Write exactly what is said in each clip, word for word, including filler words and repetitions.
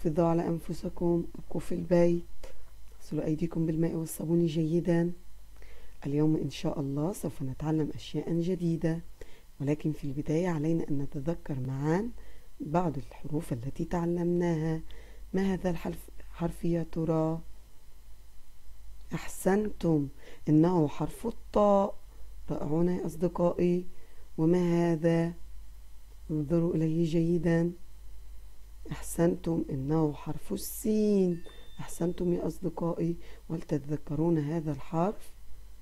حافظوا على أنفسكم، ابقوا في البيت، اغسلوا أيديكم بالماء والصابون جيدا. اليوم إن شاء الله سوف نتعلم أشياء جديدة، ولكن في البداية علينا أن نتذكر معا بعض الحروف التي تعلمناها. ما هذا الحرف حرف يا ترى؟ أحسنتم، إنه حرف الطاء. رائعون يا أصدقائي. وما هذا؟ انظروا إليه جيدا. أحسنتم، إنه حرف السين. أحسنتم يا أصدقائي. ولتتذكرون هذا الحرف؟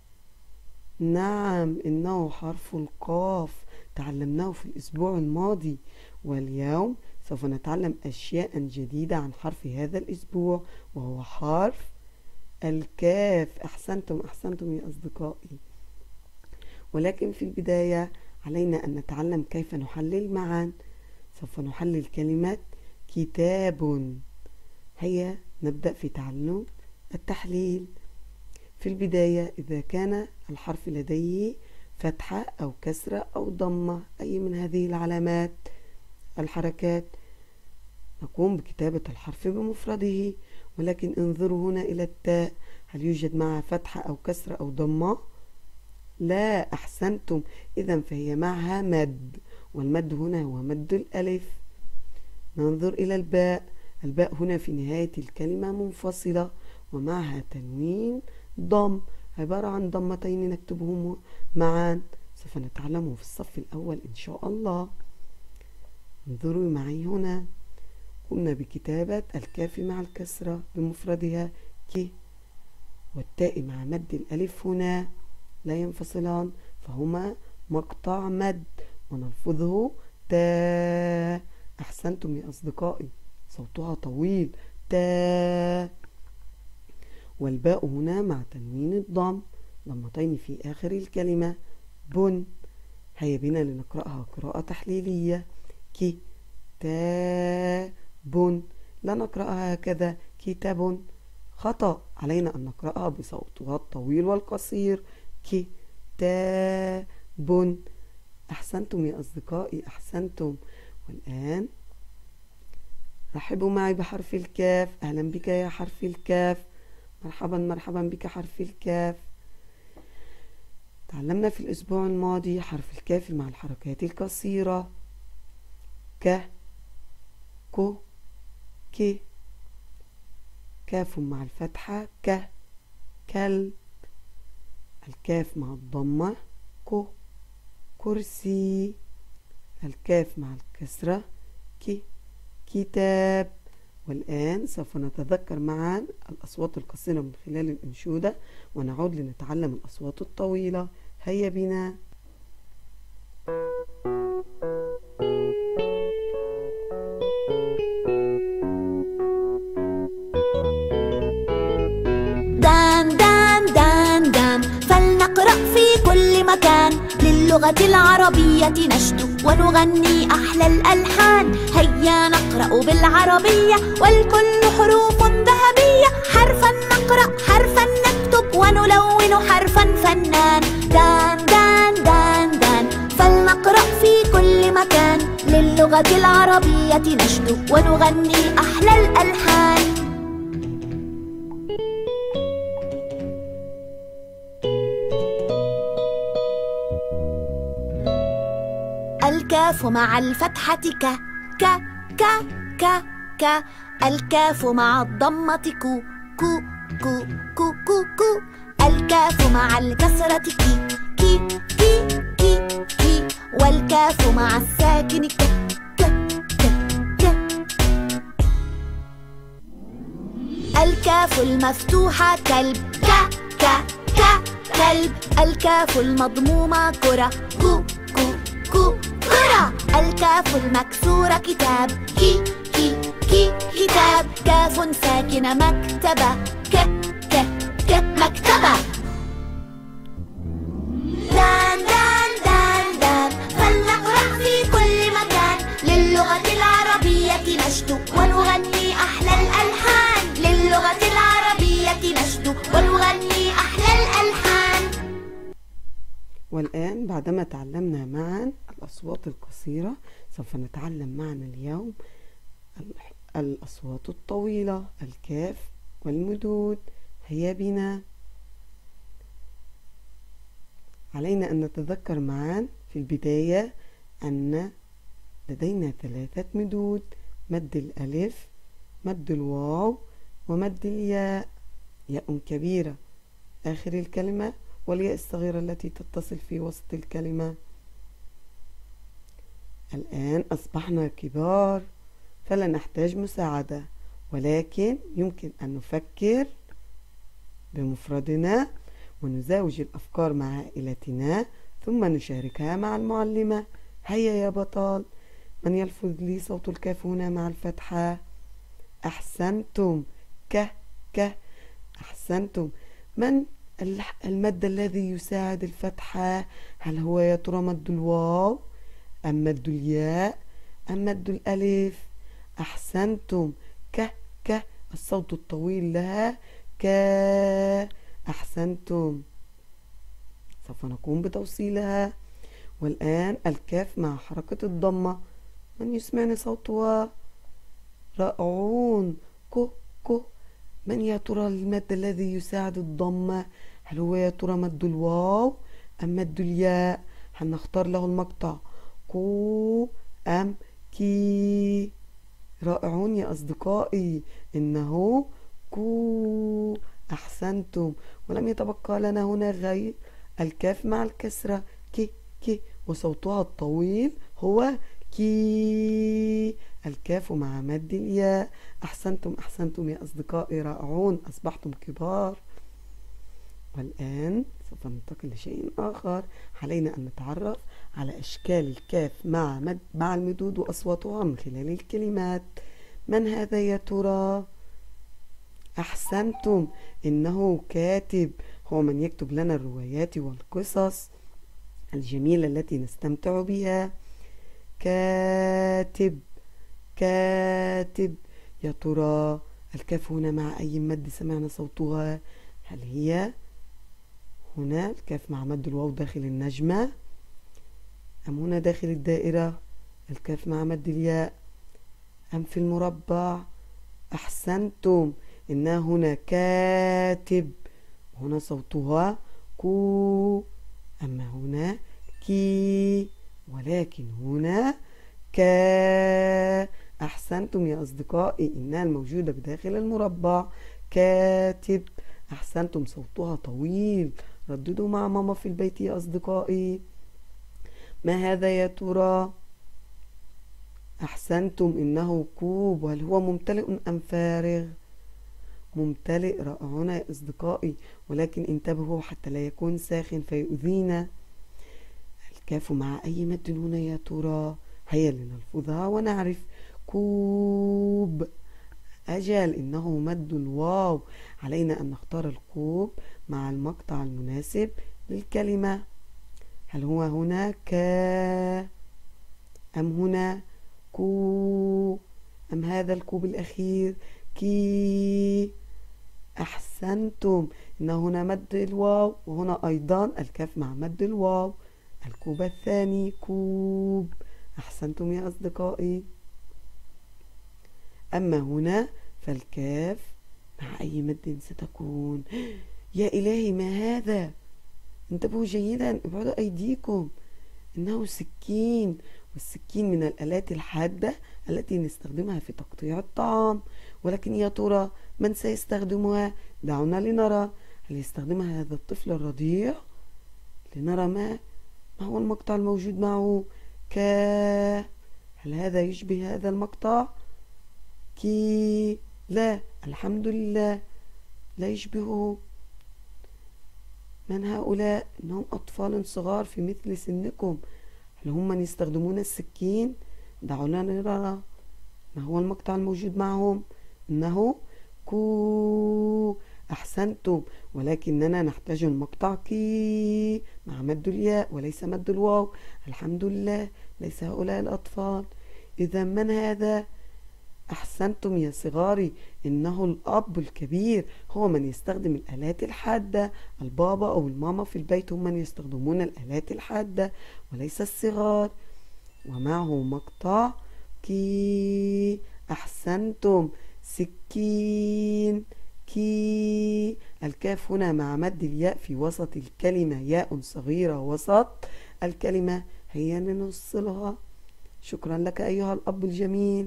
نعم، إنه حرف القاف. تعلمناه في الأسبوع الماضي، واليوم سوف نتعلم أشياء جديدة عن حرف هذا الأسبوع، وهو حرف الكاف. أحسنتم أحسنتم يا أصدقائي. ولكن في البداية علينا أن نتعلم كيف نحلل معا. سوف نحلل كلمة كتاب. هيا نبدأ في تعلم التحليل. في البداية إذا كان الحرف لديه فتحة أو كسرة أو ضمة، أي من هذه العلامات الحركات، نقوم بكتابة الحرف بمفرده. ولكن انظروا هنا إلى التاء، هل يوجد معها فتحة أو كسرة أو ضمة؟ لا. أحسنتم، إذا فهي معها مد، والمد هنا هو مد الألف. ننظر إلى الباء. الباء هنا في نهاية الكلمة منفصلة ومعها تنوين ضم، عبارة عن ضمتين نكتبهم معا. سوف نتعلمه في الصف الأول إن شاء الله. انظروا معي هنا، قمنا بكتابة الكاف مع الكسرة بمفردها ك، والتاء مع مد الألف هنا لا ينفصلان، فهما مقطع مد ونلفظه تا. أحسنتم يا أصدقائي، صوتها طويل تا. والباء هنا مع تنوين الضم، ضمتين في آخر الكلمة بن. هيا بنا لنقرأها قراءة تحليلية. كي تا بن. لا نقرأها هكذا كتاب، خطأ. علينا أن نقرأها بصوتها الطويل والقصير كي تا بن. أحسنتم يا أصدقائي أحسنتم. والآن رحبوا معي بحرف الكاف. أهلا بك يا حرف الكاف. مرحبا مرحبا بك حرف الكاف. تعلمنا في الأسبوع الماضي حرف الكاف مع الحركات القصيرة ك كو كي. كاف مع الفتحة ك كل. الكاف مع الضمة كو كرسي. الكاف مع الكسرة كي كتاب. والآن سوف نتذكر معا الأصوات القصيرة من خلال الأنشودة، ونعود لنتعلم الأصوات الطويلة. هيا بنا. دان دان دان دان فلنقرأ في كل مكان، للغة العربية نشدو ونغني أحلى الألحان. هيا نقرأ بالعربية والكل حروف ذهبية، حرفا نقرأ حرفا نكتب ونلون حرفا فنان. دان دان دان دان فلنقرأ في كل مكان، للغة العربية نشدو ونغني أحلى الألحان. الكاف مع الفتحة ك ك ك ك ك. الكاف مع الضمة كو كو كو كو كو كو. الكاف مع الكسرة كي كي كي كي كي. والكاف مع الساكن ك ك ك ك. الكاف المفتوحة كلب ك ك ك كلب. الكاف المضمومة كرة كو كو كو كرة. الكاف المكسورة كتاب كي كي كي كتاب. كاف ساكنة مكتبة ك ك ك مكتبة. دان دان دان دان فلنقرأ في كل مكان، للغة العربية نشدو ونغني أحلى الألحان. للغة العربية نشدو ونغني أحلى الألحان. والآن بعدما تعلمنا معا الأصوات القصيرة، سوف نتعلم معا اليوم الأصوات الطويلة الكاف والمدود. هيا بنا. علينا أن نتذكر معا في البداية أن لدينا ثلاثة مدود: مد الألف، مد الواو، ومد الياء. ياء كبيرة آخر الكلمة، والياء الصغيرة التي تتصل في وسط الكلمة. الآن أصبحنا كبار فلا نحتاج مساعدة، ولكن يمكن أن نفكر بمفردنا ونزاوج الأفكار مع عائلتنا ثم نشاركها مع المعلمة. هيا يا بطل، من يلفظ لي صوت الكاف هنا مع الفتحة؟ أحسنتم. ك ك أحسنتم. من المد الذي يساعد الفتحة؟ هل هو يا ترى مد الواو أم مد الياء أم مد الألف؟ أحسنتم. ك ك الصوت الطويل لها ك. أحسنتم. سوف نقوم بتوصيلها. والآن الكاف مع حركة الضمة. من يسمعني صوتها؟ رائعون. كو كو. من يا ترى المد الذي يساعد الضمة؟ هل هو يا ترى مد الواو أم مد الياء؟ هنختار له المقطع كو أم كي. رائعون يا أصدقائي، إنه كو. أحسنتم. ولم يتبقى لنا هنا غير الكاف مع الكسرة كي كي، وصوتها الطويل هو كي. الكاف مع مد الياء. أحسنتم أحسنتم يا أصدقائي، رائعون، أصبحتم كبار. والآن سوف ننتقل لشيء آخر. علينا أن نتعرف على أشكال الكاف مع مد مع المدود وأصواتها من خلال الكلمات. من هذا يا ترى؟ أحسنتم، إنه كاتب، هو من يكتب لنا الروايات والقصص الجميلة التي نستمتع بها. كاتب كاتب. يا ترى الكاف هنا مع أي مد سمعنا صوتها؟ هل هي هنا الكاف مع مد الواو داخل النجمة، أم هنا داخل الدائرة الكاف مع مد الياء، أم في المربع؟ أحسنتم، إنها هنا كاتب، هنا صوتها كو، أما هنا كي، ولكن هنا كا. أحسنتم يا أصدقائي، إنها الموجودة بداخل المربع كاتب. أحسنتم، صوتها طويل. رددوا مع ماما في البيت يا أصدقائي. ما هذا يا ترى؟ أحسنتم، إنه كوب. وهل هو ممتلئ أم فارغ؟ ممتلئ. رائعون يا أصدقائي، ولكن انتبهوا حتى لا يكون ساخن فيؤذينا. الكاف مع أي مد هنا يا ترى؟ هيا لنلفظها ونعرف. كوب. أجل، إنه مد الواو. علينا أن نختار الكوب مع المقطع المناسب للكلمة. هل هو هنا كا، أم هنا كو، أم هذا الكوب الأخير كي؟ أحسنتم، إن هنا مد الواو، وهنا أيضا الكاف مع مد الواو. الكوب الثاني كوب. أحسنتم يا أصدقائي. أما هنا فالكاف مع أي مد ستكون؟ يا إلهي، ما هذا؟ انتبهوا جيدا، ابعدوا أيديكم. إنه سكين، والسكين من الآلات الحادة التي نستخدمها في تقطيع الطعام. ولكن يا ترى من سيستخدمها؟ دعونا لنرى. هل يستخدمها هذا الطفل الرضيع؟ لنرى ما ما هو المقطع الموجود معه. كا. هل هذا يشبه هذا المقطع؟ كي. لا، الحمد لله لا يشبهه. من هؤلاء؟ إنهم أطفال صغار في مثل سنكم. هل هم من يستخدمون السكين؟ دعونا نرى ما هو المقطع الموجود معهم. إنه كو. أحسنتم، ولكننا نحتاج المقطع كي مع مد الياء وليس مد الواو. الحمد لله ليس هؤلاء الأطفال. إذا من هذا؟ أحسنتم يا صغاري، إنه الأب الكبير، هو من يستخدم الآلات الحادة. البابا أو الماما في البيت هم من يستخدمون الآلات الحادة وليس الصغار. ومعه مقطع كي. أحسنتم. أحسنتم. سكين كي. الكاف هنا مع مد الياء في وسط الكلمة، ياء صغيرة وسط الكلمة، هيا لنوصلها. شكرا لك أيها الأب الجميل.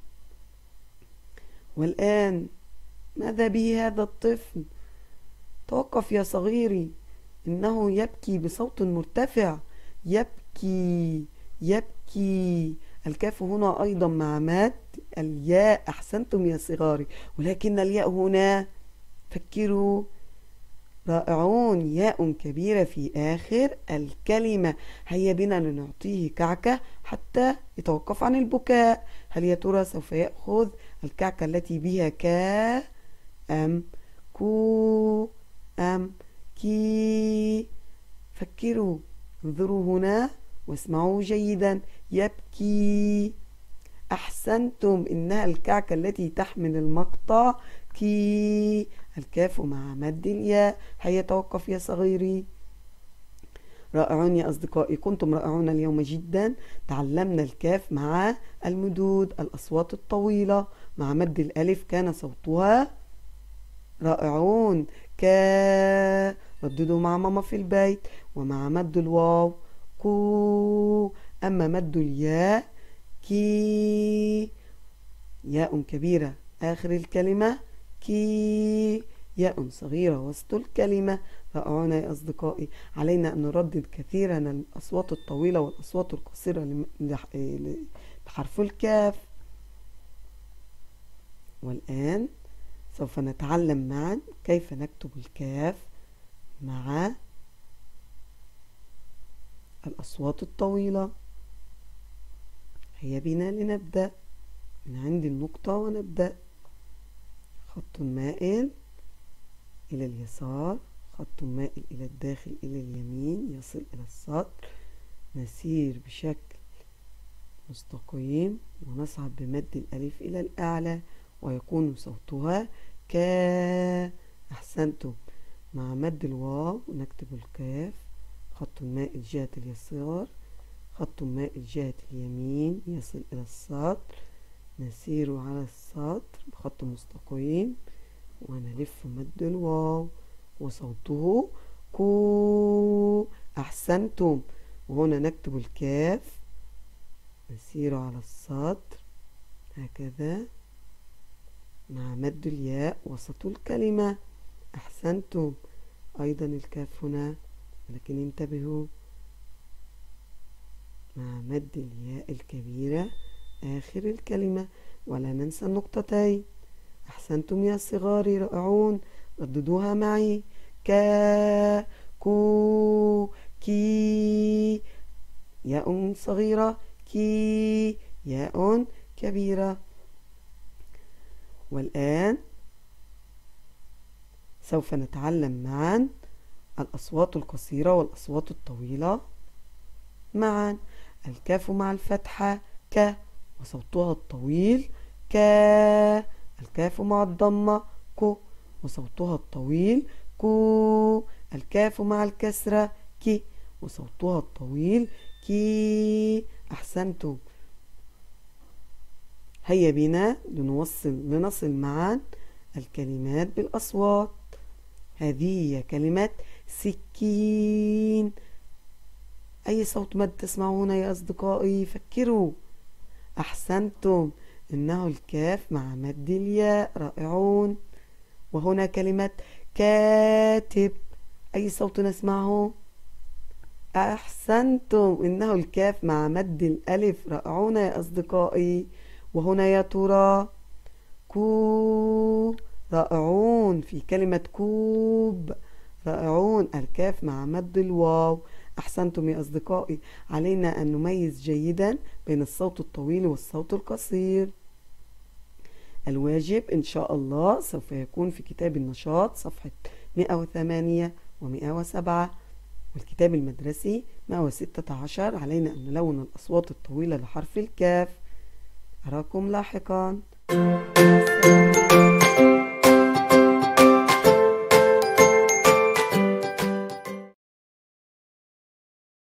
والآن ماذا به هذا الطفل؟ توقف يا صغيري، إنه يبكي بصوت مرتفع. يبكي يبكي. الكاف هنا أيضا مع مد الياء. أحسنتم يا صغاري، ولكن الياء هنا فكروا. رائعون. ياء كبيرة في آخر الكلمة. هيا بنا لنعطيه كعكة حتى يتوقف عن البكاء. هل يا ترى سوف يأخذ الكعكة التي بها كا أم كو أم كي؟ فكروا، انظروا هنا واسمعوا جيدا. يبكي. أحسنتم، إنها الكعكة التي تحمل المقطع كي. الكاف مع مد الياء. هيا توقف يا صغيري. رائعون يا أصدقائي، كنتم رائعون اليوم جدا. تعلمنا الكاف مع المدود، الأصوات الطويلة. مع مد الألف كان صوتها رائعون كا. رددوا مع ماما في البيت. ومع مد الواو كو. أما مد الياء كي. ياء كبيرة آخر الكلمة كي. ياء صغيرة وسط الكلمة. رائعون يا أصدقائي. علينا أن نردد كثيرا الأصوات الطويلة والأصوات القصيرة لحرف الكاف. والآن سوف نتعلم معا كيف نكتب الكاف مع الأصوات الطويلة. هيا بنا لنبدأ من عند النقطة ونبدأ. خط مائل إلى اليسار، خط مائل إلى الداخل إلى اليمين يصل إلى السطر. نسير بشكل مستقيم ونصعد بمد الألف إلى الأعلى ويكون صوتها كا. أحسنتم. مع مد الواو نكتب الكاف. خط مائل جهة اليسار، خط مائل جهة اليمين يصل إلى السطر. نسير على السطر بخط مستقيم ونلف مد الواو وصوته كو. أحسنتم. وهنا نكتب الكاف. نسير على السطر هكذا مع مد الياء وسط الكلمة. أحسنتم. أيضا الكاف هنا، ولكن انتبهوا، مع مد الياء الكبيرة آخر الكلمة، ولا ننسى النقطتين. أحسنتم يا صغاري، رائعون. رددوها معي. كا كو كي. ياء صغيرة كي. ياء كبيرة. والآن سوف نتعلم معا الأصوات القصيرة والأصوات الطويلة معا. الكاف مع الفتحة ك وصوتها الطويل كا. الكاف مع الضمة كو وصوتها الطويل كو. الكاف مع الكسرة كي وصوتها الطويل كي. أحسنتم. هيا بنا لنوصل لنصل معا الكلمات بالأصوات. هذه هي كلمة سكين. أي صوت مد تسمعون يا أصدقائي؟ فكروا. أحسنتم، إنه الكاف مع مد الياء. رائعون. وهنا كلمة كاتب. أي صوت نسمعه؟ أحسنتم، إنه الكاف مع مد الألف. رائعون يا أصدقائي. وهنا يا ترى كو. رائعون. في كلمة كوب. رائعون. الكاف مع مد الواو. أحسنتم يا أصدقائي. علينا أن نميز جيدا بين الصوت الطويل والصوت القصير. الواجب إن شاء الله سوف يكون في كتاب النشاط صفحة مئة وثمانية ومئة وسبعة، والكتاب المدرسي مئة وستة عشر. علينا أن نلون الأصوات الطويلة لحرف الكاف. أراكم لاحقا.